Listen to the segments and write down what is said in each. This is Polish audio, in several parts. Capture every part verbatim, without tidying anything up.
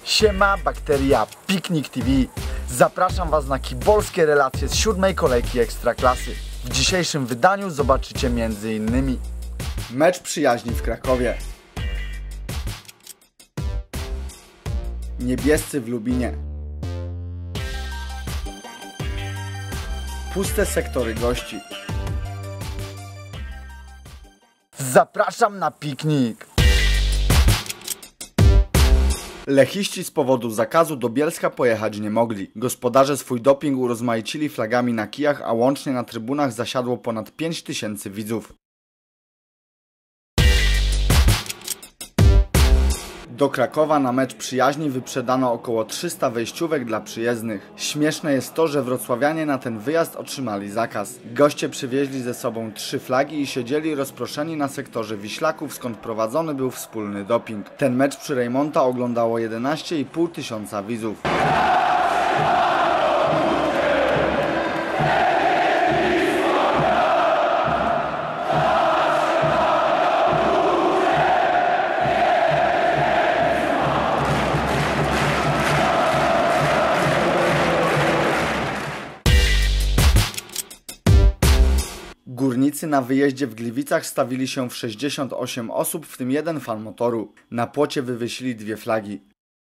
Siema, bakteria, Piknik T V. Zapraszam Was na kibolskie relacje z siódmej kolejki Ekstraklasy. W dzisiejszym wydaniu zobaczycie między innymi mecz przyjaźni w Krakowie, niebiescy w Lubinie, puste sektory gości. Zapraszam na piknik! Lechiści z powodu zakazu do Bielska pojechać nie mogli. Gospodarze swój doping urozmaicili flagami na kijach, a łącznie na trybunach zasiadło ponad pięć tysięcy widzów. Do Krakowa na mecz przyjaźni wyprzedano około trzysta wejściówek dla przyjezdnych. Śmieszne jest to, że wrocławianie na ten wyjazd otrzymali zakaz. Goście przywieźli ze sobą trzy flagi i siedzieli rozproszeni na sektorze Wiślaków, skąd prowadzony był wspólny doping. Ten mecz przy Rejmonta oglądało jedenaście i pół tysiąca widzów. Górnicy na wyjeździe w Gliwicach stawili się w sześćdziesiąt osiem osób, w tym jeden fan motoru. Na płocie wywiesili dwie flagi.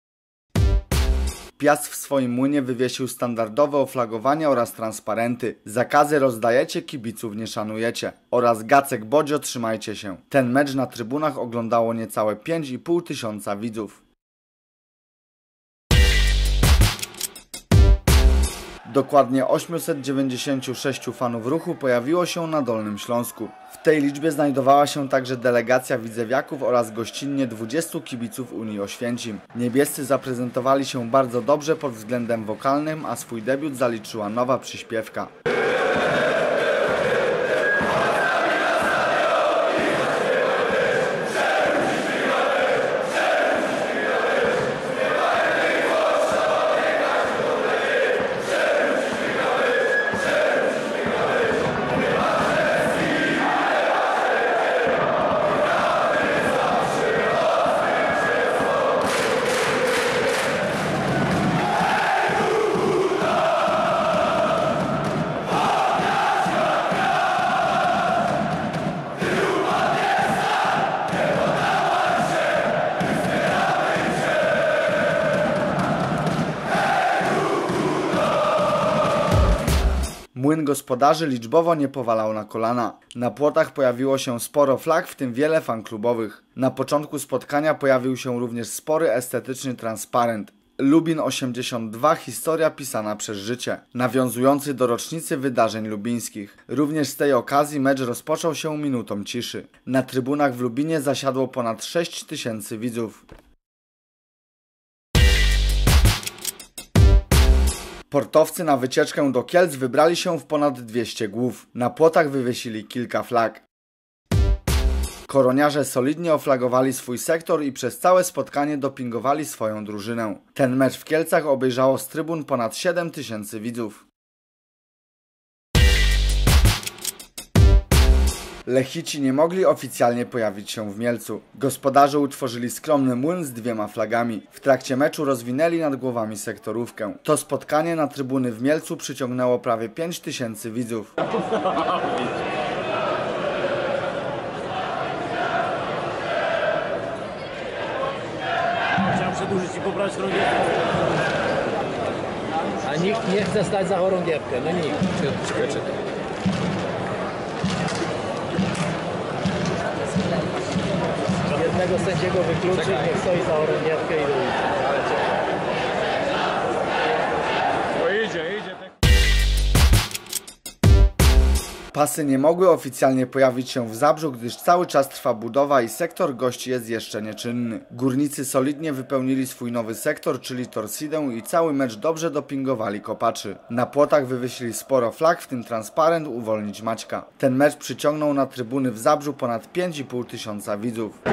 Piast w swoim młynie wywiesił standardowe oflagowania oraz transparenty. Zakazy rozdajecie, kibiców nie szanujecie. Oraz Gacek Bodzio, trzymajcie się. Ten mecz na trybunach oglądało niecałe pięć i pół tysiąca widzów. Dokładnie osiemset dziewięćdziesiąt sześć fanów ruchu pojawiło się na Dolnym Śląsku. W tej liczbie znajdowała się także delegacja widzewiaków oraz gościnnie dwudziestu kibiców Unii Oświęcim. Niebiescy zaprezentowali się bardzo dobrze pod względem wokalnym, a swój debiut zaliczyła nowa przyśpiewka. Młyn gospodarzy liczbowo nie powalał na kolana. Na płotach pojawiło się sporo flag, w tym wiele fanklubowych. Na początku spotkania pojawił się również spory estetyczny transparent. Lubin osiemdziesiąt dwa, historia pisana przez życie, nawiązujący do rocznicy wydarzeń lubińskich. Również z tej okazji mecz rozpoczął się minutą ciszy. Na trybunach w Lubinie zasiadło ponad sześć tysięcy widzów. Portowcy na wycieczkę do Kielc wybrali się w ponad dwieście głów. Na płotach wywiesili kilka flag. Koroniarze solidnie oflagowali swój sektor i przez całe spotkanie dopingowali swoją drużynę. Ten mecz w Kielcach obejrzało z trybun ponad siedem tysięcy widzów. Lechici nie mogli oficjalnie pojawić się w Mielcu. Gospodarze utworzyli skromny młyn z dwiema flagami. W trakcie meczu rozwinęli nad głowami sektorówkę. To spotkanie na trybuny w Mielcu przyciągnęło prawie pięć tysięcy widzów. Chciałem przedłużyć i pobrać chorągiewkę. A nikt nie chce stać za chorągiewkę, no nikt. Czekaj, czekaj. Jednego sędziego wykluczyć, niech stoi za chorągiewkę i do ulicy. O, idzie, idzie. Pasy nie mogły oficjalnie pojawić się w Zabrzu, gdyż cały czas trwa budowa i sektor gości jest jeszcze nieczynny. Górnicy solidnie wypełnili swój nowy sektor, czyli torsidę, i cały mecz dobrze dopingowali kopaczy. Na płotach wywiesili sporo flag, w tym transparent Uwolnić Maćka. Ten mecz przyciągnął na trybuny w Zabrzu ponad pięć i pół tysiąca widzów.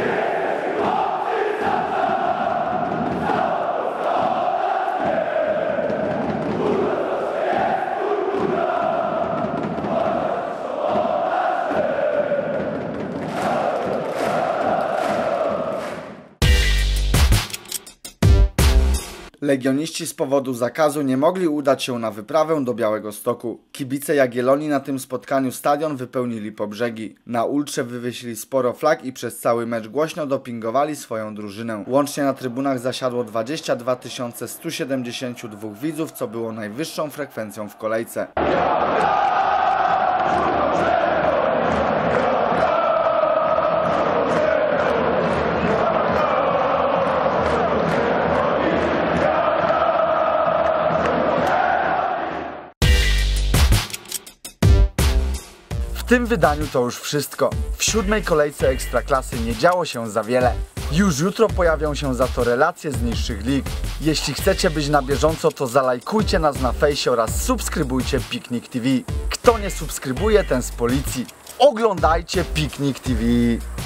Legioniści z powodu zakazu nie mogli udać się na wyprawę do Białegostoku. Kibice Jagiellonii na tym spotkaniu stadion wypełnili po brzegi. Na ultrze wywiesili sporo flag i przez cały mecz głośno dopingowali swoją drużynę. Łącznie na trybunach zasiadło dwadzieścia dwa tysiące sto siedemdziesiąt dwa widzów, co było najwyższą frekwencją w kolejce. W tym wydaniu to już wszystko. W siódmej kolejce Ekstraklasy nie działo się za wiele. Już jutro pojawią się za to relacje z niższych lig. Jeśli chcecie być na bieżąco, to zalajkujcie nas na fejsie oraz subskrybujcie Piknik T V. Kto nie subskrybuje, ten z policji. Oglądajcie Piknik T V.